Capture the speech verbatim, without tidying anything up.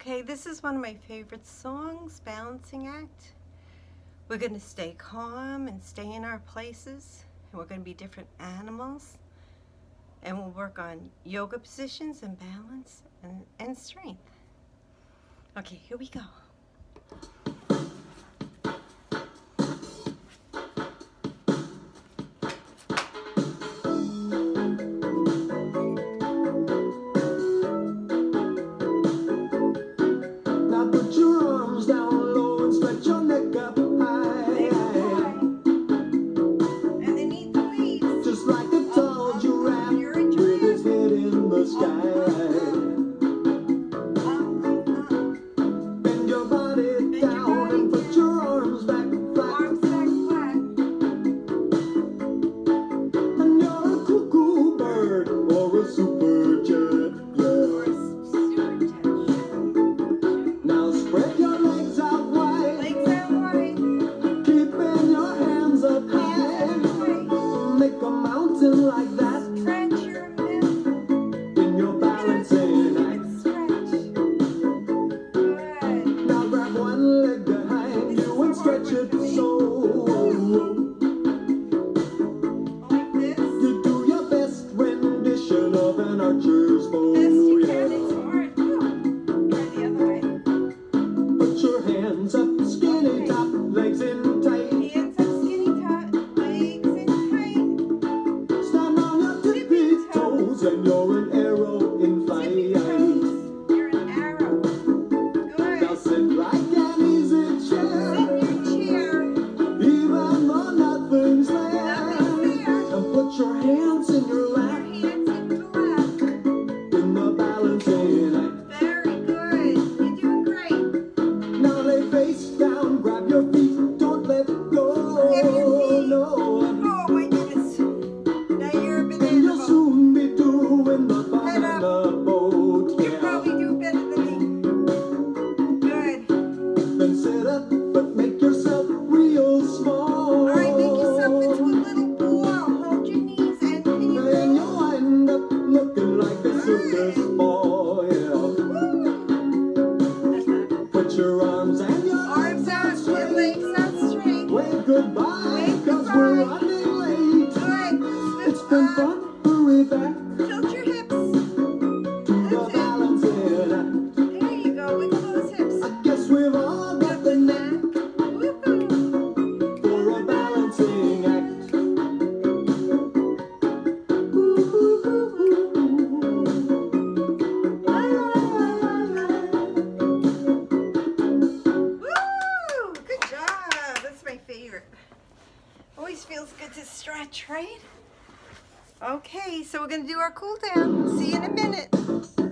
Okay, this is one of my favorite songs, Balancing Act. We're going to stay calm and stay in our places, and we're going to be different animals, and we'll work on yoga positions and balance and, and strength. Okay, here we go. Like that, stretch your middle in your balancing act. Stretch. Good. Now grab one leg behind you and stretch it so. Like this. You do your best rendition of an archer's bow. This you can, it's hard. Try the other way. Put your hands up, skinny okay. Top, legs in tight. Hands up, skinny top, legs in and you're an arrow in flight. You're an arrow. Good. Now sit like an easy chair. Sit in your chair. Even though nothing's there. Nothing's there. And put your hands in your lap. Your hands in your lap. In the balancing act. Very good. You're doing great. Now lay face down. Grab your feet. Don't let go. Grab your feet. No. Oh my goodness. Now you're a banana. And you'll soon be doing the bottom of the boat. You yeah. Probably do better than me. Good. Then sit up, but make yourself real small. Alright, make yourself into a little ball. Hold your knees and can you roll? And you'll wind up looking like a circus ball. Yeah. Put your arms and your arms out straight. Legs out straight. Wave goodbye. Wave goodbye. We're running late. Good. It's been fun. Hurry back. Tilt your hips. To the balancing act. There you go. Wiggle those hips. I guess we've all got the knack. Woohoo. For a balancing act. La, la, la, la. Woo! Good job. That's my favorite. Always feels good to stretch, right? Okay, so we're going to do our cool down. See you in a minute.